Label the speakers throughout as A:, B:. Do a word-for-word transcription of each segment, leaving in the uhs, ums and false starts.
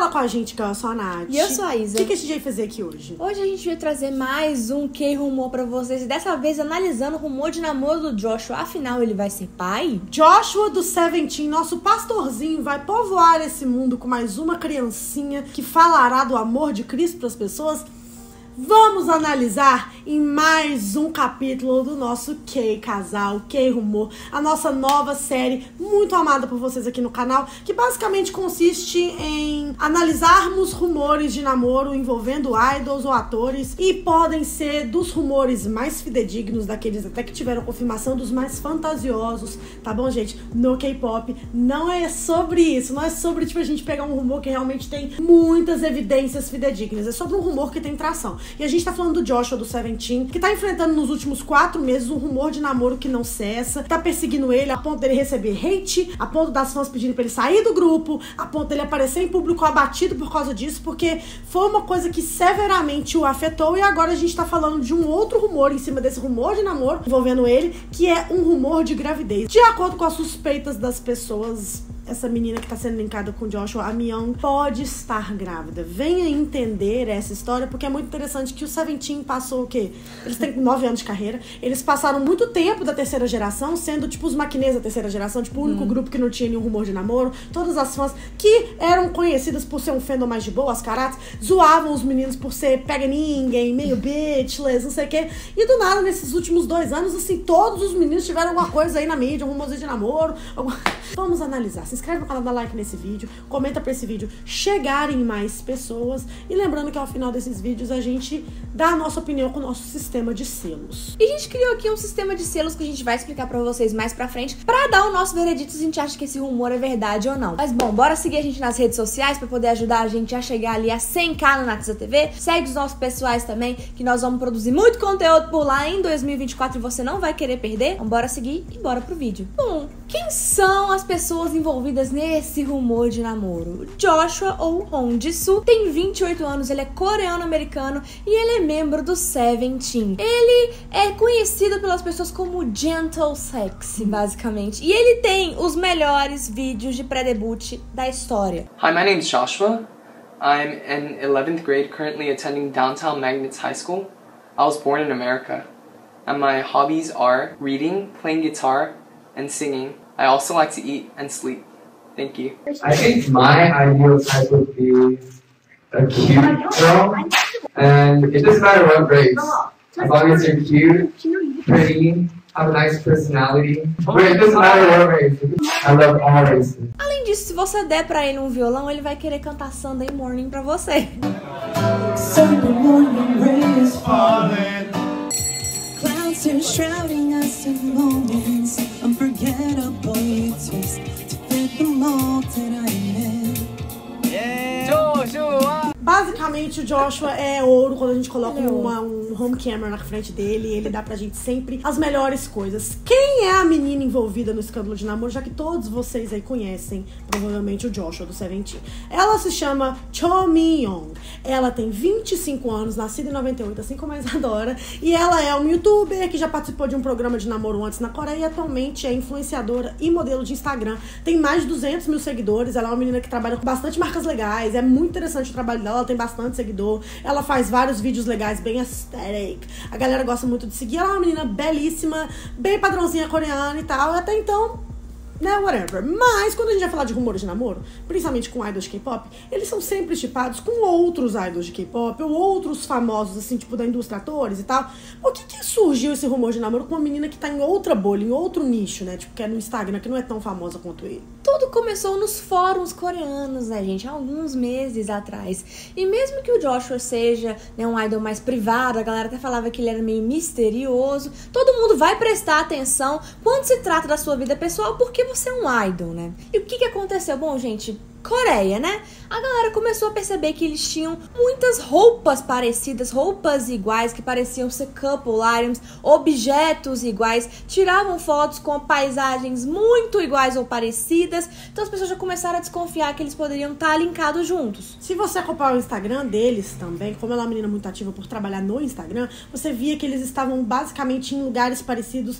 A: Fala com a gente, que eu sou a Nath.
B: E eu sou a Isa.
A: O que, que a gente vai fazer aqui hoje?
B: Hoje a gente vai trazer mais um K-rumor pra vocês. E dessa vez analisando o rumor de namoro do Joshua. Afinal, ele vai ser pai?
A: Joshua do Seventeen, nosso pastorzinho, vai povoar esse mundo com mais uma criancinha que falará do amor de Cristo pras pessoas. Vamos analisar em mais um capítulo do nosso K-Casal, K-Rumor, a nossa nova série muito amada por vocês aqui no canal, que basicamente consiste em analisarmos rumores de namoro envolvendo idols ou atores, e podem ser dos rumores mais fidedignos, daqueles até que tiveram confirmação, dos mais fantasiosos, tá bom, gente? No K-pop não é sobre isso, não é sobre, tipo, a gente pegar um rumor que realmente tem muitas evidências fidedignas, é sobre um rumor que tem tração. E a gente tá falando do Joshua do Seventeen, que tá enfrentando nos últimos quatro meses um rumor de namoro que não cessa, tá perseguindo ele a ponto dele receber hate, a ponto das fãs pedirem pra ele sair do grupo, a ponto dele aparecer em público abatido por causa disso, porque foi uma coisa que severamente o afetou. E agora a gente tá falando de um outro rumor em cima desse rumor de namoro envolvendo ele, que é um rumor de gravidez. De acordo com as suspeitas das pessoas, essa menina que tá sendo linkada com o Joshua, a Miyoung, pode estar grávida. Venha entender essa história, porque é muito interessante que o Seventeen passou o quê? Eles têm nove anos de carreira, eles passaram muito tempo da terceira geração, sendo tipo os maquinês da terceira geração, tipo o único hum. grupo que não tinha nenhum rumor de namoro. Todas as fãs que eram conhecidas por ser um fandom mais de boa, as caráter, zoavam os meninos por ser pega ninguém, meio bitchless, não sei o quê. E do nada, nesses últimos dois anos, assim, todos os meninos tiveram alguma coisa aí na mídia, um rumorzinho de namoro. Alguma... Vamos analisar. Se inscreve no canal, dá like nesse vídeo, comenta pra esse vídeo chegarem mais pessoas, e lembrando que ao final desses vídeos a gente dá a nossa opinião com o nosso sistema de selos.
B: E a gente criou aqui um sistema de selos que a gente vai explicar pra vocês mais pra frente, pra dar o nosso veredito se a gente acha que esse rumor é verdade ou não. Mas bom, bora seguir a gente nas redes sociais pra poder ajudar a gente a chegar ali a cem k no Natza T V. Segue os nossos pessoais também, que nós vamos produzir muito conteúdo por lá em dois mil e vinte e quatro e você não vai querer perder. Então bora seguir e bora pro vídeo. Bom, quem são as pessoas envolvidas nesse rumor de namoro? Joshua, ou Hong Jisoo, tem vinte e oito anos, ele é coreano-americano e ele é membro do Seventeen. Ele é conhecido pelas pessoas como Gentle Sexy, basicamente. E ele tem os melhores vídeos de pré-debut da história.
C: Hi, my name is Joshua. I'm in eleventh grade, currently attending downtown Magnets High School. I was born in America, and my hobbies are reading, playing guitar, and singing. I also like to eat and sleep. Thank you.
D: I think my ideal type would be a cute girl, and it doesn't matter what race, as long as you're cute, pretty, have a nice personality. But it doesn't matter what race. I love all races.
B: Além disso, se você der pra ele um violão, ele vai querer cantar Sunday Morning pra você.
E: Sunday morning rain is falling. Clouds are shrouding us in moments unforgettable. You twist to fit the mold that I'm in.
C: Joshua!
A: Basicamente, o Joshua é ouro quando a gente coloca uma, um home camera na frente dele. Ele dá pra gente sempre as melhores coisas. Quem é a menina envolvida no escândalo de namoro, já que todos vocês aí conhecem, provavelmente, o Joshua do Seventeen? Ela se chama Cho Min-young. Ela tem vinte e cinco anos, nascida em noventa e oito, assim como a Isadora. E ela é uma youtuber que já participou de um programa de namoro antes na Coreia e atualmente é influenciadora e modelo de Instagram. Tem mais de duzentos mil seguidores. Ela é uma menina que trabalha com bastante marcas legais. É muito interessante o trabalho dela. Ela tem bastante seguidor, ela faz vários vídeos legais, bem aesthetic, a galera gosta muito de seguir. Ela é uma menina belíssima, bem padrãozinha coreana e tal, até então, né, whatever. Mas quando a gente vai falar de rumores de namoro, principalmente com idols de K-pop, eles são sempre estipados com outros idols de K-pop ou outros famosos, assim, tipo da indústria, atores e tal. Por que que surgiu esse rumor de namoro com uma menina que tá em outra bolha, em outro nicho, né, tipo, que é no Instagram, que não é tão famosa quanto ele?
B: Tudo começou nos fóruns coreanos, né, gente, há alguns meses atrás. E mesmo que o Joshua seja, né, um idol mais privado, a galera até falava que ele era meio misterioso, todo mundo vai prestar atenção quando se trata da sua vida pessoal, porque você é um idol, né? E o que que aconteceu? Bom, gente, Coreia, né? A galera começou a perceber que eles tinham muitas roupas parecidas, roupas iguais, que pareciam ser couple items, objetos iguais, tiravam fotos com paisagens muito iguais ou parecidas, então as pessoas já começaram a desconfiar que eles poderiam estar linkados juntos.
A: Se você acompanhar o Instagram deles também, como ela é uma menina muito ativa por trabalhar no Instagram, você via que eles estavam basicamente em lugares parecidos,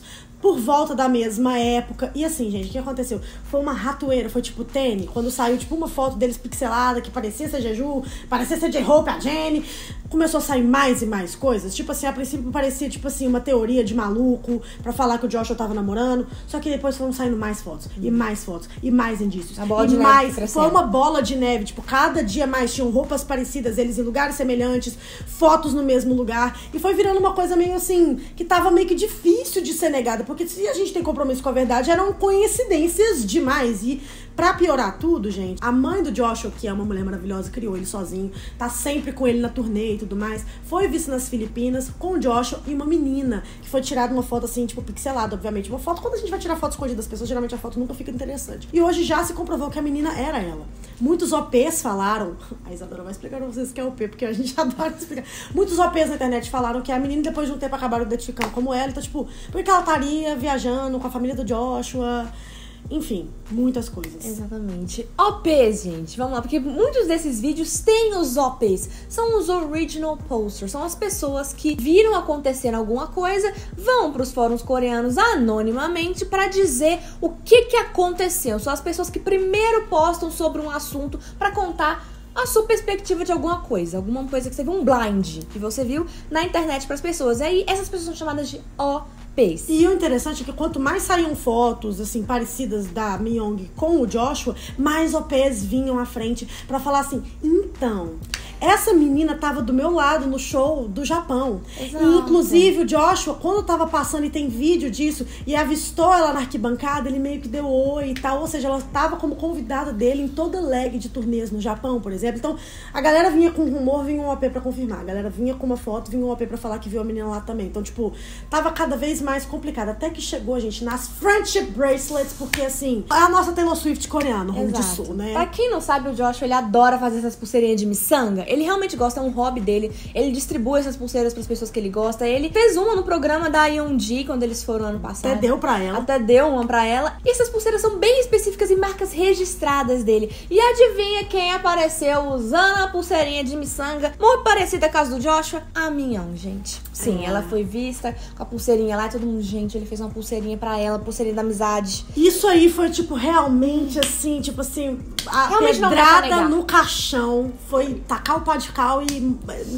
A: por volta da mesma época. E assim, gente, o que aconteceu? Foi uma ratoeira, foi tipo Tene, quando saiu tipo uma foto deles pixelada, que parecia ser Jeju, parecia ser J-Hope, a Jenny. Começou a sair mais e mais coisas. Tipo assim, a princípio parecia tipo assim, uma teoria de maluco pra falar que o Joshua tava namorando. Só que depois foram saindo mais fotos, e mais fotos, e mais indícios.
B: A bola
A: e
B: de
A: mais,
B: neve
A: foi uma bola de neve. Tipo, cada dia mais tinham roupas parecidas, eles em lugares semelhantes, fotos no mesmo lugar. E foi virando uma coisa meio assim, que tava meio que difícil de ser negada. Porque se a gente tem compromisso com a verdade, eram coincidências demais. E pra piorar tudo, gente, a mãe do Joshua, que é uma mulher maravilhosa, criou ele sozinho, tá sempre com ele na turnê e tudo mais, foi vista nas Filipinas com o Joshua e uma menina, que foi tirada uma foto assim, tipo, pixelada, obviamente. Uma foto, quando a gente vai tirar foto escondida das pessoas, geralmente a foto nunca fica interessante. E hoje já se comprovou que a menina era ela. Muitos O Ps falaram, a Isadora vai explicar pra vocês o que é O P, porque a gente adora explicar. Muitos O Ps na internet falaram que a menina, depois de um tempo, acabaram identificando como ela. Então, tipo, porque ela estaria viajando com a família do Joshua. Enfim, muitas coisas.
B: Exatamente. O Ps, gente, vamos lá, porque muitos desses vídeos têm os O Ps. São os Original Posters. São as pessoas que viram acontecer alguma coisa, vão pros fóruns coreanos anonimamente pra dizer o que que aconteceu. São as pessoas que primeiro postam sobre um assunto pra contar a sua perspectiva de alguma coisa, alguma coisa que você viu, um blind que você viu na internet pras pessoas. E aí, essas pessoas são chamadas de O Ps.
A: E o interessante é que quanto mais saíam fotos, assim, parecidas da Myung com o Joshua, mais O Ps vinham à frente pra falar assim, então, essa menina tava do meu lado no show do Japão.
B: Exato.
A: E, inclusive, o Joshua, quando tava passando, e tem vídeo disso, e avistou ela na arquibancada, ele meio que deu oi e tal. Ou seja, ela tava como convidada dele em toda leg de turnês no Japão, por exemplo. Então, a galera vinha com rumor, vinha um O P pra confirmar. A galera vinha com uma foto, vinha um O P pra falar que viu a menina lá também. Então, tipo, tava cada vez mais complicado. Até que chegou, gente, nas Friendship Bracelets, porque, assim, é a nossa Taylor Swift coreana, rumo de sul, né?
B: Pra quem não sabe, o Joshua, ele adora fazer essas pulseirinhas de miçanga. Ele realmente gosta, é um hobby dele. Ele distribui essas pulseiras pras pessoas que ele gosta. Ele fez uma no programa da Yeonji, quando eles foram ano passado.
A: Até deu pra ela.
B: Até deu uma pra ela. E essas pulseiras são bem específicas e marcas registradas dele. E adivinha quem apareceu usando a pulseirinha de miçanga? Muito parecida com a do Joshua? A Minhyun, gente. Sim,
A: É.
B: ela foi vista com a pulseirinha lá e todo mundo, gente, ele fez uma pulseirinha pra ela, pulseirinha da amizade.
A: Isso aí foi, tipo, realmente, assim, tipo assim, a
B: Realmente não dá pra
A: pedrada
B: negar.
A: no caixão. Foi tacar o pau de cal e...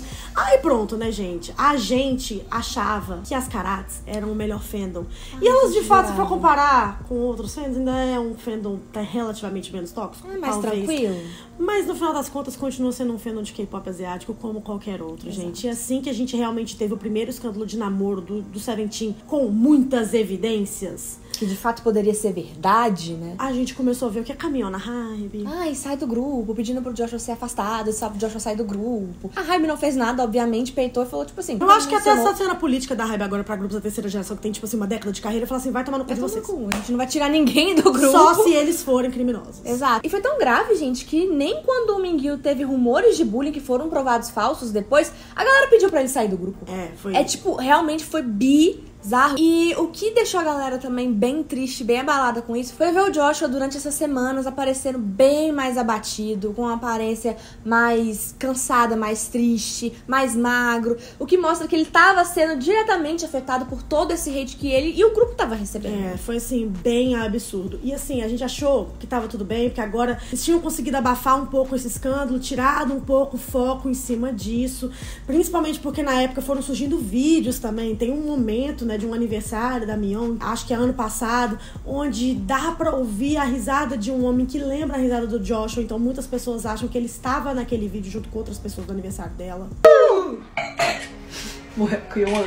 A: Aí pronto, né, gente? A gente achava que as Karats eram o melhor fandom. E elas, de fato, se for comparar com outros fandoms, ainda é um fandom relativamente menos tóxico.
B: É mais
A: talvez.
B: tranquilo.
A: Mas no final das contas continua sendo um fandom de K-pop asiático como qualquer outro,
B: Exato.
A: gente. E assim que a gente realmente teve o primeiro escândalo de namoro do, do Seventeen com muitas evidências,
B: Que de fato poderia ser verdade, né?
A: a gente começou a ver o que é caminhão na Hybe.
B: Ai, sai do grupo, pedindo pro Joshua ser afastado, só pro Joshua sair do grupo. A Hybe não fez nada, obviamente, peitou e falou, tipo assim...
A: Eu acho que até
B: mencionou-
A: essa cena política da Hybe agora pra grupos da terceira geração, que tem, tipo assim, uma década de carreira, fala assim, vai tomar no cu
B: Vai
A: de
B: tomar no
A: vocês.
B: cu, a gente não vai tirar ninguém do grupo.
A: Só se eles forem criminosos.
B: Exato. E foi tão grave, gente, que nem quando o Mingyu teve rumores de bullying que foram provados falsos depois, a galera pediu pra ele sair do grupo.
A: É, foi...
B: É tipo, realmente foi bizarro. E o que deixou a galera também bem triste, bem abalada com isso, foi ver o Joshua durante essas semanas aparecendo bem mais abatido, com uma aparência mais cansada, mais triste, mais magro. O que mostra que ele tava sendo diretamente afetado por todo esse hate que ele e o grupo tava recebendo.
A: É, foi assim, bem absurdo. E assim, a gente achou que tava tudo bem, porque agora eles tinham conseguido abafar um pouco esse escândalo, tirado um pouco o foco em cima disso. Principalmente porque na época foram surgindo vídeos também. Tem um momento, né, de um aniversário da Myung, acho que é ano passado, onde dá pra ouvir a risada de um homem que lembra a risada do Joshua. Então muitas pessoas acham que ele estava naquele vídeo junto com outras pessoas do aniversário dela.
C: What? Kuyoan?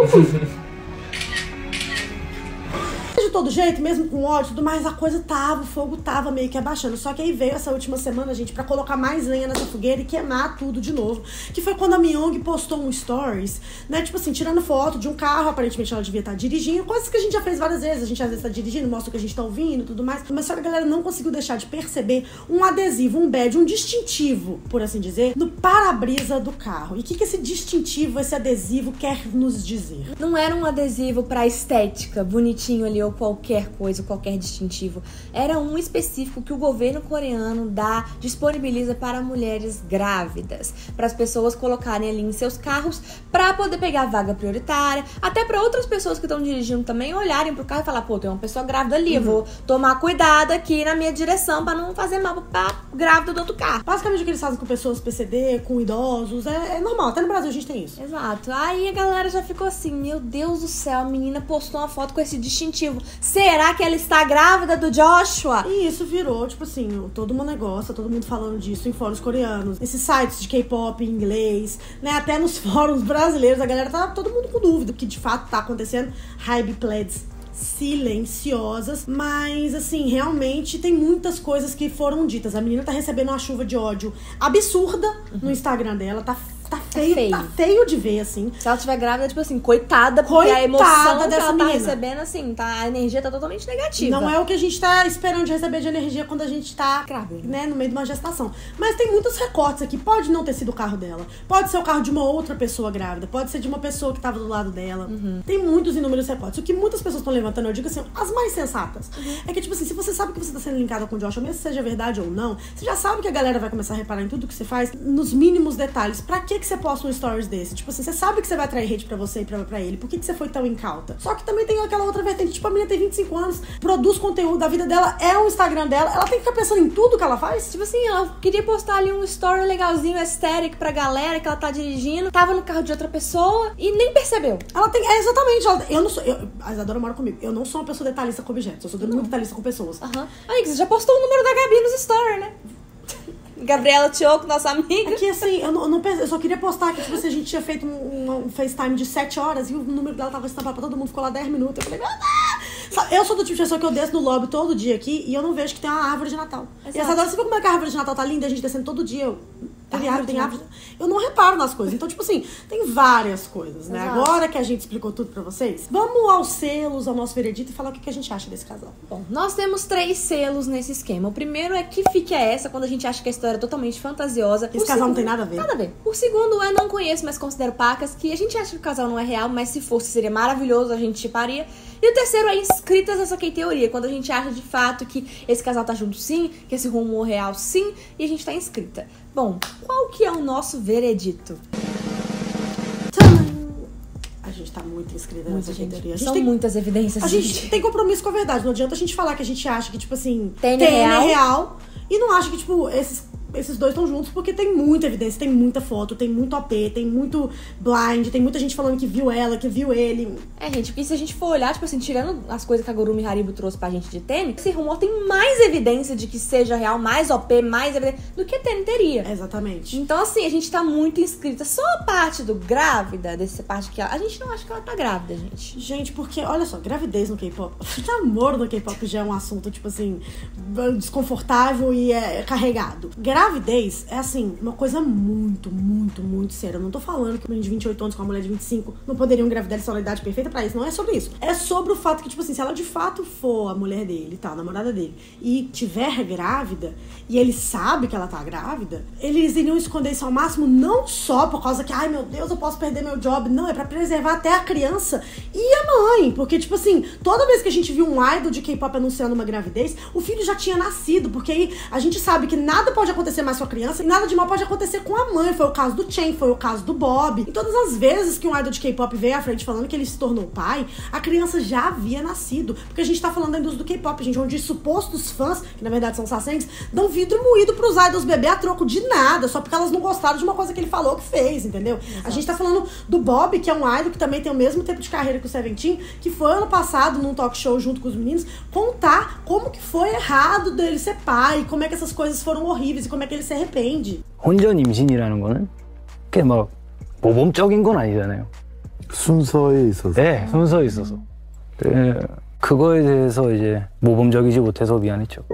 A: De todo jeito, mesmo com ódio e tudo mais, a coisa tava, o fogo tava meio que abaixando. Só que aí veio essa última semana, gente, pra colocar mais lenha nessa fogueira e queimar tudo de novo. Que foi quando a Myung postou um stories, né, tipo assim, tirando foto de um carro, aparentemente ela devia estar dirigindo, coisas que a gente já fez várias vezes. A gente às vezes tá dirigindo, mostra o que a gente tá ouvindo e tudo mais. Mas só que a galera não conseguiu deixar de perceber um adesivo, um badge, um distintivo, por assim dizer, no para-brisa do carro. E o que que esse distintivo, esse adesivo quer nos dizer?
B: Não era um adesivo pra estética, bonitinho ali, ou qualquer coisa, qualquer distintivo. Era um específico que o governo coreano dá, disponibiliza para mulheres grávidas, para as pessoas colocarem ali em seus carros para poder pegar vaga prioritária, até para outras pessoas que estão dirigindo também olharem pro carro e falar, pô, tem uma pessoa grávida ali, eu vou tomar cuidado aqui na minha direção para não fazer mal pra grávida do outro carro.
A: Basicamente o que eles fazem com pessoas P C D, com idosos, é, é normal, até no Brasil a gente tem isso.
B: Exato. Aí a galera já ficou assim, meu Deus do céu, a menina postou uma foto com esse distintivo. Será que ela está grávida do Joshua?
A: E isso virou, tipo assim, todo um negócio, todo mundo falando disso em fóruns coreanos, nesses sites de K-pop em inglês, né? Até nos fóruns brasileiros, a galera tá todo mundo com dúvida do que de fato tá acontecendo. Hybe pleds silenciosas, mas assim, realmente tem muitas coisas que foram ditas. A menina tá recebendo uma chuva de ódio absurda uhum. no Instagram dela, tá Tá feio, é feio, tá feio de ver, assim.
B: Se ela estiver grávida, tipo assim, coitada, porque coitada a emoção que ela tá menina. recebendo, assim, tá, a energia tá totalmente negativa.
A: Não é o que a gente tá esperando de receber de energia quando a gente tá, grávida, né, no meio de uma gestação. Mas tem muitos recortes aqui. Pode não ter sido o carro dela. Pode ser o carro de uma outra pessoa grávida. Pode ser de uma pessoa que tava do lado dela. Uhum. Tem muitos inúmeros recortes. O que muitas pessoas estão levantando, eu digo assim, as mais sensatas. Uhum. É que, tipo assim, se você sabe que você tá sendo linkada com o Joshua, mesmo se seja verdade ou não, você já sabe que a galera vai começar a reparar em tudo que você faz, nos mínimos detalhes. Pra que que você posta um stories desse? Tipo assim, você sabe que você vai atrair hate pra você e pra, pra ele. Por que que você foi tão incauta? Só que também tem aquela outra vertente. Tipo, a menina tem vinte e cinco anos, produz conteúdo, a vida dela é o Instagram dela. Ela tem que ficar pensando em tudo que ela faz.
B: Tipo assim, ela queria postar ali um story legalzinho, aesthetic pra galera que ela tá dirigindo. Tava no carro de outra pessoa e nem percebeu.
A: Ela tem... É, exatamente. Ela, eu não sou... Eu, a Isadora mora comigo. Eu não sou uma pessoa detalhista com objetos. Eu sou muito detalhista com pessoas.
B: Aham. Uhum. Aí, você já postou o número da Gabi nos stories, né? Gabriela Tioco, nossa amiga.
A: É que assim, eu, não, eu, não, eu só queria postar que tipo, assim, a gente tinha feito um, um, um FaceTime de sete horas e o número dela tava estampado pra todo mundo, ficou lá dez minutos. Eu falei, ah! Eu sou do tipo de pessoa que eu desço no lobby todo dia aqui e eu não vejo que tem uma árvore de Natal. Exato. E essa hora, você viu como é que a árvore de Natal tá linda? A gente descendo todo dia. Eu, tem árvore, tem árvore. Eu não reparo nas coisas. Então, tipo assim, tem várias coisas, né? Exato. Agora que a gente explicou tudo pra vocês, vamos aos selos, ao nosso veredito e falar o que a gente acha desse casal.
B: Bom, nós temos três selos nesse esquema. O primeiro é que fique é essa, quando a gente acha que a história é totalmente fantasiosa.
A: Esse o casal segundo, não tem nada a ver.
B: Nada a ver. O segundo é não conheço, mas considero pacas, que a gente acha que o casal não é real, mas se fosse seria maravilhoso, a gente chiparia. E o terceiro é inscritas nessa teoria, quando a gente acha de fato que esse casal tá junto sim, que esse rumor real sim, e a gente tá inscrita. Bom, qual que é o nosso veredito?
A: A gente tá muito inscrita
B: Muita
A: nessa
B: gente.
A: teoria.
B: São
A: tem,
B: muitas evidências.
A: A gente, gente tem compromisso com a verdade. Não adianta a gente falar que a gente acha que, tipo assim,
B: T N é real.
A: é real e não acha que, tipo, esses... esses dois estão juntos porque tem muita evidência, tem muita foto, tem muito O P, tem muito blind, tem muita gente falando que viu ela, que viu ele.
B: É, gente, porque se a gente for olhar, tipo assim, tirando as coisas que a Gurumi Haribo trouxe pra gente de Tênis, esse rumor tem mais evidência de que seja real, mais O P, mais evidência do que Tênis teria.
A: Exatamente.
B: Então, assim, a gente tá muito inscrita. Só a parte do grávida, dessa parte que ela... A gente não acha que ela tá grávida, gente.
A: Gente, porque, olha só, gravidez no K-pop, namoro no K-pop já é um assunto, tipo assim, desconfortável e é carregado. Gravidez é, assim, uma coisa muito, muito, muito séria. Eu não tô falando que uma de vinte e oito anos com uma mulher de vinte e cinco não poderiam engravidar, eles são a idade perfeita pra isso. Não é sobre isso. É sobre o fato que, tipo assim, se ela de fato for a mulher dele, tá, a namorada dele, e tiver grávida, e ele sabe que ela tá grávida, eles iriam esconder isso ao máximo, não só por causa que, ai meu Deus, eu posso perder meu job. Não, é pra preservar até a criança e a mãe. Porque, tipo assim, toda vez que a gente viu um idol de K-pop anunciando uma gravidez, o filho já tinha nascido. Porque aí a gente sabe que nada pode acontecer mais com a criança e nada de mal pode acontecer com a mãe. Foi o caso do Chen, foi o caso do Bob. E todas as vezes que um idol de K-pop veio à frente falando que ele se tornou pai, a criança já havia nascido. Porque a gente tá falando da indústria do K-pop, gente, onde supostos fãs, que na verdade são sasengs, dão vidro moído pros idols bebê a troco de nada, só porque elas não gostaram de uma coisa que ele falou que fez, entendeu? Exato. A gente tá falando do Bob, que é um idol que também tem o mesmo tempo de carreira que o Seventeen, que foi ano passado num talk show junto com os meninos, contar como que foi errado dele ser pai, como é que essas coisas foram horríveis e como é que ele se arrepende.
F: 혼전 임신이라는 거는 그게 막 모범적인 건 아니잖아요.
G: 순서에 있어서.
F: 네, 순서에 있어서. 네, 그거에 대해서 이제 모범적이지 못해서 미안했죠.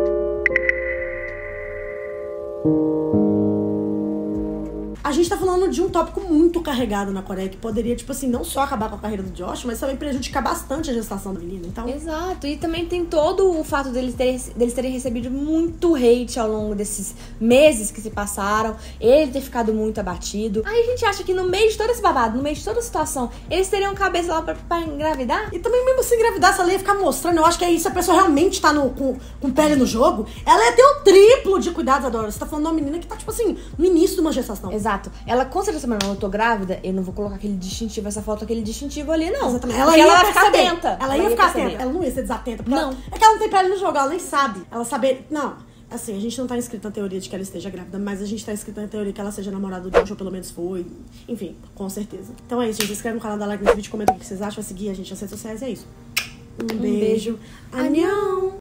A: A gente tá falando de um tópico muito carregado na Coreia, que poderia, tipo assim, não só acabar com a carreira do Josh, mas também prejudicar bastante a gestação da menina. Então...
B: Exato, e também tem todo o fato deles terem, deles terem recebido muito hate ao longo desses meses que se passaram, ele ter ficado muito abatido. Aí a gente acha que no meio de todo esse babado, no meio de toda a situação, eles teriam cabeça lá pra, pra engravidar?
A: E também mesmo se engravidar, se ela ia ficar mostrando, eu acho que é isso, a pessoa realmente tá no, com, com pele no jogo, ela ia ter o triplo de cuidados, Adora. Você tá falando de uma menina que tá, tipo assim, no início de uma gestação.
B: Exato. Ela com certeza, mas não, eu tô grávida, eu não vou colocar aquele distintivo, essa foto, aquele distintivo ali, não.
A: Exatamente. Ela ia
B: ela vai
A: perceber.
B: ficar atenta.
A: Ela, ela ia, ia ficar perceber. atenta. Ela não ia ser desatenta. Porque
B: não.
A: Ela, é que ela não tem pele no jogo, ela nem sabe. Ela saber... Não. Assim, a gente não tá inscrito na teoria de que ela esteja grávida, mas a gente tá inscrito na teoria que ela seja namorada do Josh, ou pelo menos foi. Enfim, com certeza. Então é isso, gente. Se inscreve no canal, dá like nesse vídeo, comenta o que vocês acham, vai seguir a gente nas redes sociais e é isso. Um, um beijo. beijo. Anhão!